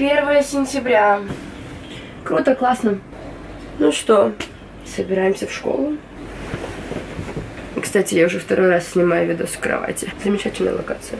1 сентября. Круто, классно. Ну что, собираемся в школу. Кстати, я уже 2-й раз снимаю видос с кровати. Замечательная локация.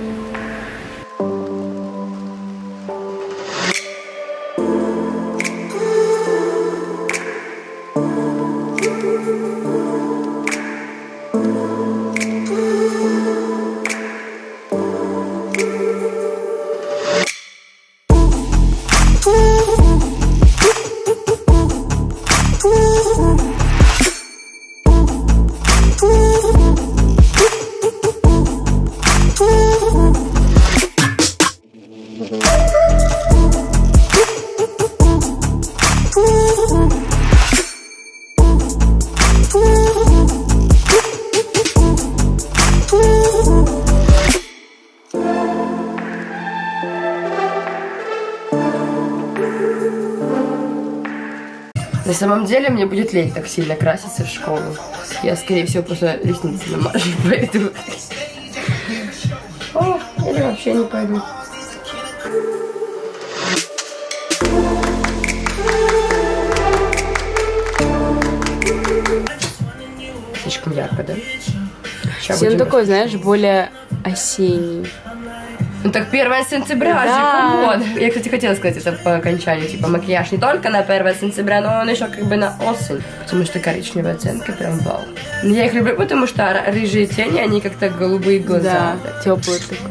На самом деле мне будет лень так сильно краситься в школу. Я, скорее всего, просто ресницы намажу и пойду. О, или вообще не пойду. Слишком ярко, да? Он такой, знаешь, более осенний. Ну так 1 сентября, да. Я, кстати, хотела сказать это по окончанию. Типа макияж не только на 1 сентября, но он еще как бы на осень. Потому что коричневые оттенки прям вау. Но я их люблю, потому что рыжие тени, они как-то голубые глаза. Да, теплые такие.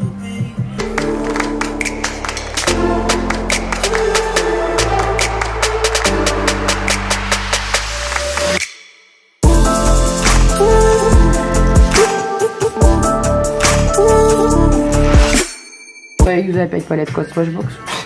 Я юзаю опять палетку от Smashbox.